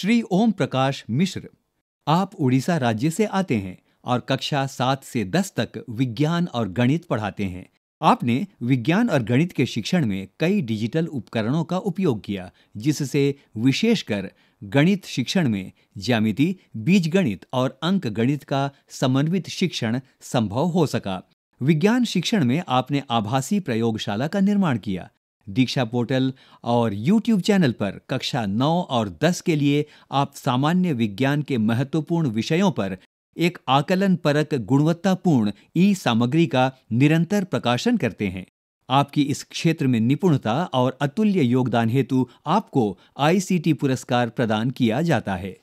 श्री ओम प्रकाश मिश्र, आप उड़ीसा राज्य से आते हैं और कक्षा 7 से 10 तक विज्ञान और गणित पढ़ाते हैं। आपने विज्ञान और गणित के शिक्षण में कई डिजिटल उपकरणों का उपयोग किया, जिससे विशेषकर गणित शिक्षण में ज्यामिति, बीजगणित और अंक गणित का समन्वित शिक्षण संभव हो सका। विज्ञान शिक्षण में आपने आभासी प्रयोगशाला का निर्माण किया। दीक्षा पोर्टल और YouTube चैनल पर कक्षा 9 और 10 के लिए आप सामान्य विज्ञान के महत्वपूर्ण विषयों पर एक आकलन परक गुणवत्तापूर्ण सामग्री का निरंतर प्रकाशन करते हैं। आपकी इस क्षेत्र में निपुणता और अतुल्य योगदान हेतु आपको ICT पुरस्कार प्रदान किया जाता है।